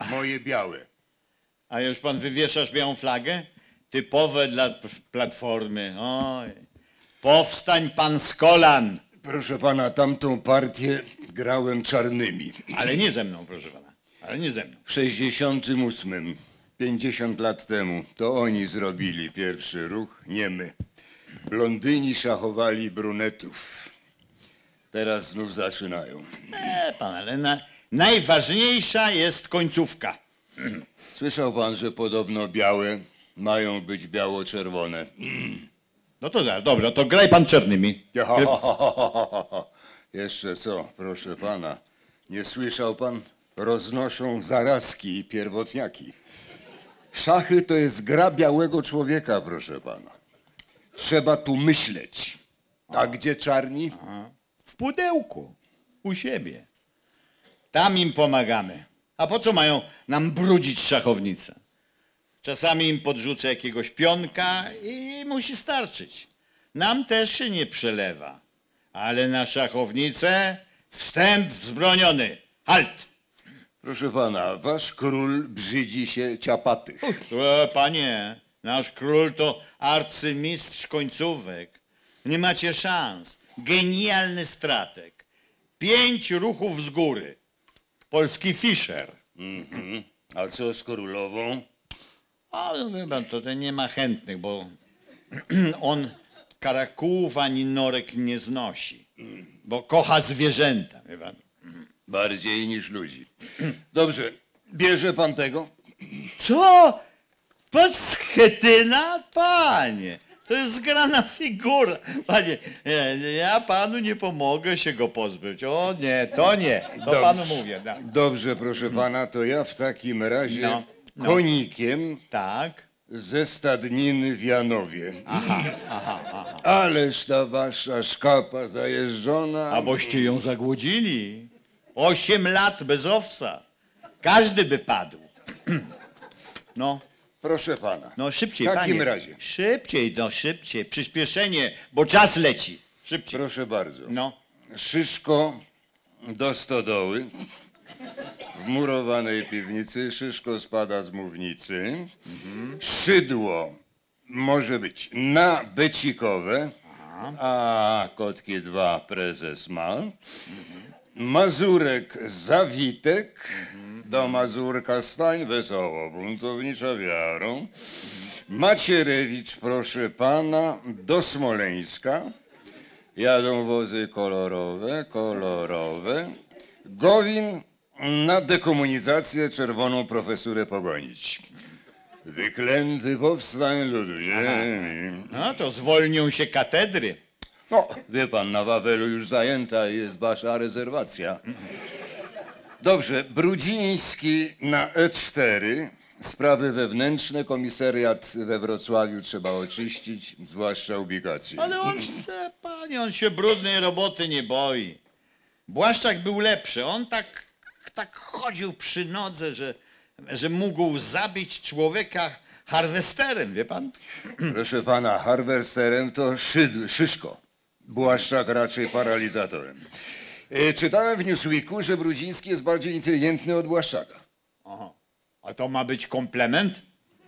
Moje białe. A już pan wywieszasz białą flagę? Typowe dla Platformy. Oj. Powstań pan z kolan. Proszę pana, tamtą partię grałem czarnymi. Ale nie ze mną, proszę pana. Ale nie ze mną. W 68, 50 lat temu, to oni zrobili pierwszy ruch, nie my. Blondyni szachowali brunetów. Teraz znów zaczynają. Pan, ale najważniejsza jest końcówka. Słyszał pan, że podobno białe mają być biało-czerwone. No to dobra, to graj pan czarnymi. Jeszcze co, proszę pana. Nie słyszał pan? Roznoszą zarazki i pierwotniaki. Szachy to jest gra białego człowieka, proszę pana. Trzeba tu myśleć. A gdzie czarni? W pudełku. U siebie. Tam im pomagamy. A po co mają nam brudzić szachownicę? Czasami im podrzucę jakiegoś pionka i musi starczyć. Nam też się nie przelewa. Ale na szachownicę wstęp wzbroniony. Halt! Proszę pana, wasz król brzydzi się ciapatych. Panie, nasz król to arcymistrz końcówek. Nie macie szans. Genialny strateg. 5 ruchów z góry. Polski Fischer. A co z królową? A wie pan, to ten nie ma chętnych, bo on karakułów ani norek nie znosi. Bo kocha zwierzęta, wie pan. Bardziej niż ludzi. Dobrze, bierze pan tego? Co? Pan Schetyna? Panie, to jest zgrana figura. Panie, ja panu nie pomogę się go pozbyć. O nie, to nie. To Dobrze. panu mówię. No. Dobrze, proszę pana, to ja w takim razie No. konikiem Tak. ze stadniny w Janowie. Ależ ta wasza szkapa zajeżdżona. A boście ją zagłodzili. 8 lat bez owsa. Każdy by padł. No, Proszę pana. no szybciej, W takim panie. razie. Szybciej, no szybciej. Przyspieszenie, bo czas leci. Szybciej. Proszę bardzo. No. Szyszko do stodoły. W murowanej piwnicy szyszko spada z mównicy. Szydło może być na becikowe. A kotki 2 prezes ma. Mazurek zawitek. Do Mazurka stań wesoło, buntownicza wiarą. Macierewicz, proszę pana, do Smoleńska. Jadą wozy kolorowe. Gowin na dekomunizację czerwoną profesurę pogonić. Wyklęty powstań ludu ziemi. No to zwolnią się katedry. No, wie pan, na Wawelu już zajęta jest wasza rezerwacja. Dobrze, Brudziński na E4. Sprawy wewnętrzne, komisariat we Wrocławiu trzeba oczyścić, zwłaszcza ubikację. Ale panie, on się brudnej roboty nie boi. Błaszczak był lepszy. On tak chodził przy nodze, że mógł zabić człowieka harwesterem, wie pan? Proszę pana, harwesterem to Szyszko. Błaszczak raczej paralizatorem. Czytałem w Newsweeku, że Brudziński jest bardziej inteligentny od Błaszczaka. Aha. A to ma być komplement?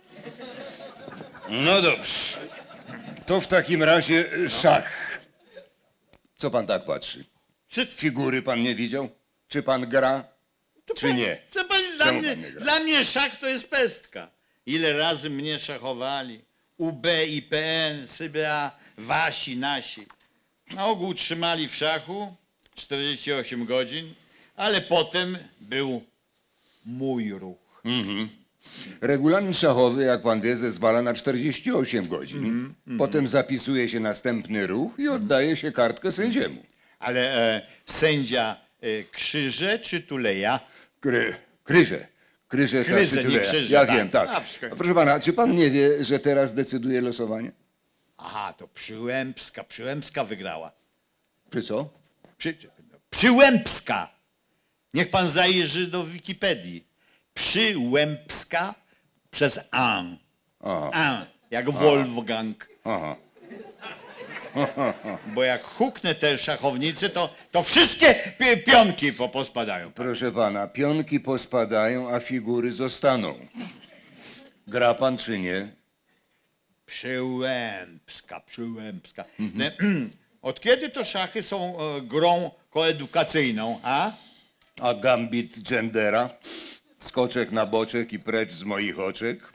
No dobrze. To w takim razie szach. Co pan tak patrzy? Figury pan nie widział? Czy pan gra, czy nie? Co pan, Czemu pan nie gra? dla mnie szach to jest pestka. Ile razy mnie szachowali. UB, IPN, CBA, wasi, nasi. Na ogół trzymali w szachu 48 godzin, ale potem był mój ruch. Regulamin szachowy, jak pan wie, zezwala na 48 godzin. Potem zapisuje się następny ruch i oddaje się kartkę sędziemu. Ale sędzia krzyże czy tuleja? Kryże. Kryże, tak, Kryże, czy nie tyle. krzyże, Ja tak. wiem, tak. A, wszystko. Proszę pana, czy pan nie wie, że teraz decyduje losowanie? Aha, to Przyłębska wygrała. Czy co? Przyłębska! Niech pan zajrzy do Wikipedii. Przyłębska przez an. Aha. An, jak Wolfgang. Aha. Bo jak huknę te szachownice, to wszystkie pionki pospadają. Proszę pana, pionki pospadają, a figury zostaną. Gra pan czy nie? Przyłębska. Od kiedy to szachy są grą koedukacyjną, a? A gambit gendera? Skoczek na boczek i precz z moich oczek?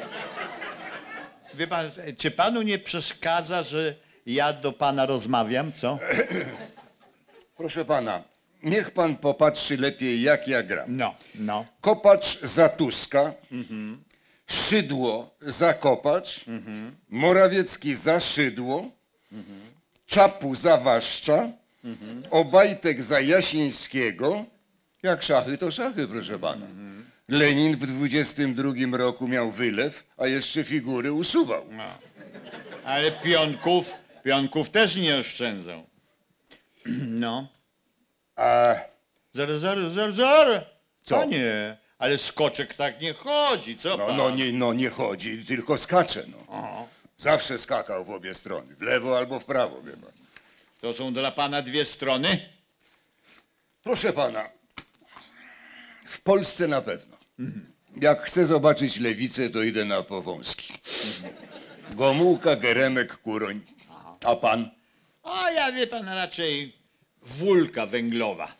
Wie pan, czy panu nie przeszkadza, że ja do pana rozmawiam, co? Proszę pana, niech pan popatrzy lepiej, jak ja gram. No. Kopacz za Tuska, Szydło za Kopacz, Morawiecki za Szydło, Czapu za Waszcza, Obajtek za Jasińskiego. Jak szachy, to szachy, proszę pana. Lenin w 22 roku miał wylew, a jeszcze figury usuwał. Ale pionków też nie oszczędzą. No. A Zaraz. Co? Panie, ale skoczek tak nie chodzi, co pan? nie chodzi, tylko skacze. No. O, Zawsze skakał w obie strony, w lewo albo w prawo, wie pan. to są dla pana dwie strony? Proszę pana, w Polsce na pewno. Jak chcę zobaczyć lewicę, to idę na Powązki. Gomułka, Geremek, Kuroń. A pan? A ja, wie pan, raczej wólka węglowa.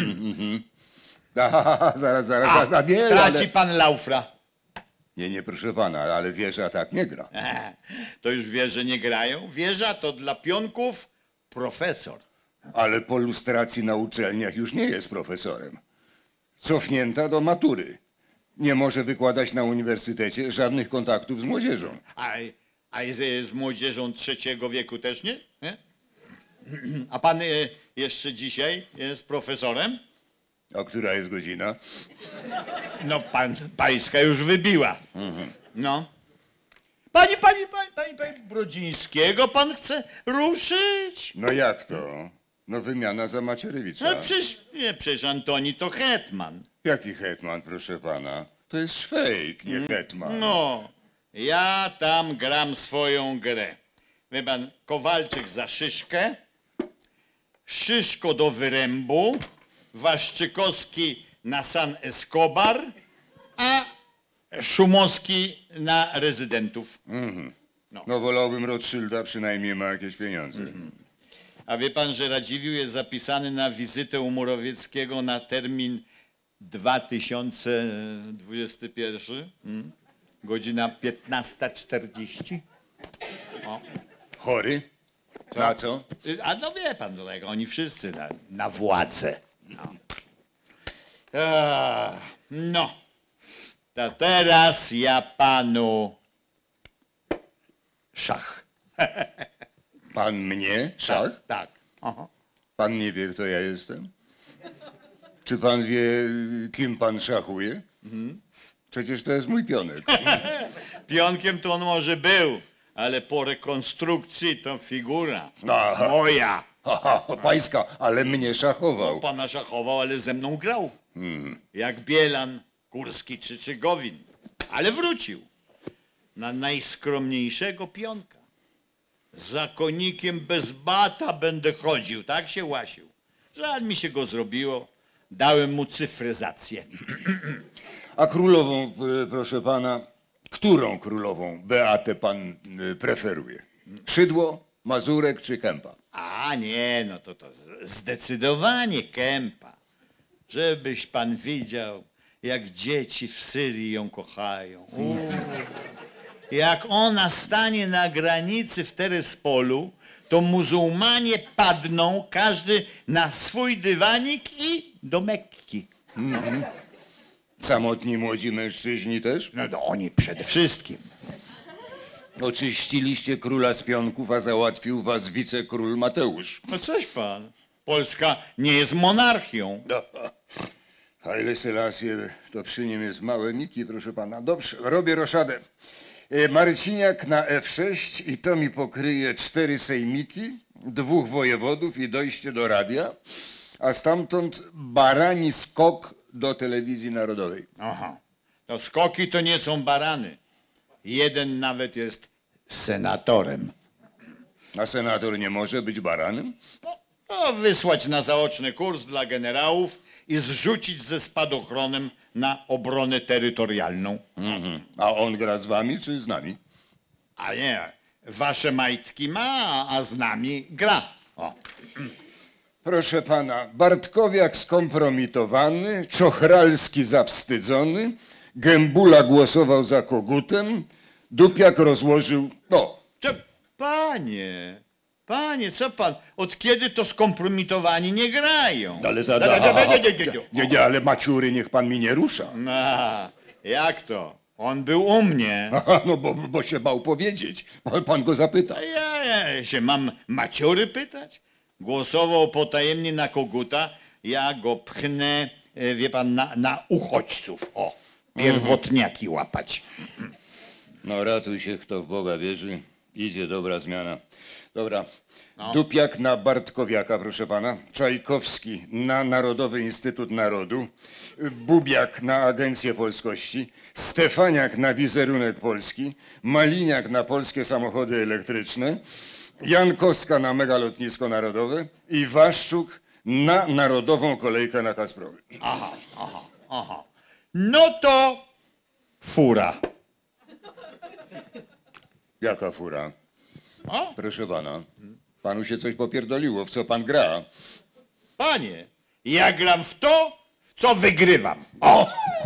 Zaraz, a nie, Traci ale... pan Laufra. Nie, proszę pana, ale wieża tak nie gra. To już wieże nie grają. Wieża to dla pionków profesor. Ale po lustracji na uczelniach już nie jest profesorem. Cofnięta do matury. Nie może wykładać na uniwersytecie, żadnych kontaktów z młodzieżą. A z młodzieżą trzeciego wieku też nie? A pan jeszcze jest profesorem? A która jest godzina? No pańska już wybiła. No. Pani Brodzińskiego pan chce ruszyć? No jak to? No wymiana za Macierewicza. No przecież Antoni to hetman. Jaki hetman, proszę pana? To jest szwejk, nie hetman. No, ja tam gram swoją grę. Wie pan, Kowalczyk za Szyszkę, Szyszko do Wyrębu, Waszczykowski na San Escobar, a Szumowski na rezydentów. No wolałbym Rothschilda, przynajmniej ma jakieś pieniądze. A wie pan, że Radziwiłł jest zapisany na wizytę u Morawieckiego na termin 2021? Godzina 15:40. Chory? Na co? A no wie pan, do tego oni wszyscy na władzę. No. To teraz ja panu szach. Pan mnie? Szach? Tak. Aha. Pan nie wie, kto ja jestem? Czy pan wie, kim pan szachuje? Przecież to jest mój pionek. Pionkiem to on może był, ale po rekonstrukcji to figura. Aha. Moja. Pańska, ale mnie szachował. Pana szachował, ale ze mną grał. Jak Bielan, Kurski czy Gowin. Ale wrócił na najskromniejszego pionka. Za konikiem bez bata będę chodził. Tak się łasił. Żal mi się go zrobiło. Dałem mu cyfryzację. A królową, proszę pana, którą królową Beatę pan preferuje? Szydło, Mazurek czy Kępa? A nie, no to zdecydowanie Kępa. Żebyś pan widział, jak dzieci w Syrii ją kochają. Jak ona stanie na granicy w Terespolu, to muzułmanie padną, każdy na swój dywanik i do Mekki. Samotni młodzi mężczyźni też? No to oni przede wszystkim. Oczyściliście króla z pionków, a załatwił was wicekról Mateusz. No coś pan. Polska nie jest monarchią. Haile Selassie, to przy nim jest małe Miki, proszę pana. Dobrze, robię roszadę. Marciniak na F6 i to mi pokryje 4 sejmiki, 2 wojewodów i dojście do radia, a stamtąd barani skok do telewizji narodowej. Aha. To skoki to nie są barany. Jeden nawet jest senatorem. A senator nie może być baranem? No, wysłać na zaoczny kurs dla generałów i zrzucić ze spadochronem na obronę terytorialną. Mhm. A on gra z wami czy z nami? A nie, wasze majtki ma, a z nami gra. O. Proszę pana, Bartkowiak skompromitowany, Czochralski zawstydzony, Gębula głosował za Kogutem, Dupiak rozłożył... No, Panie, co pan? Od kiedy to skompromitowani nie grają? ale nie, ale maciury niech pan mi nie rusza. No, jak to? On był u mnie. Aha, no bo się bał powiedzieć. Pan go zapyta. A ja się mam maciury pytać? Głosował potajemnie na Koguta, ja go pchnę, wie pan, na uchodźców. O, pierwotniaki łapać. No ratuj się, kto w Boga wierzy. Idzie dobra zmiana. Dobra. No. Dupiak na Bartkowiaka, proszę pana. Czajkowski na Narodowy Instytut Narodu. Bubiak na Agencję Polskości. Stefaniak na Wizerunek Polski. Maliniak na Polskie Samochody Elektryczne. Jankowska na Megalotnisko Narodowe. I Waszczuk na Narodową Kolejkę na Kasprowy. Aha. No to fura. Jaka fura? O, Proszę pana. Panu się coś popierdoliło. W co pan gra? panie, ja gram w to, w co wygrywam. O!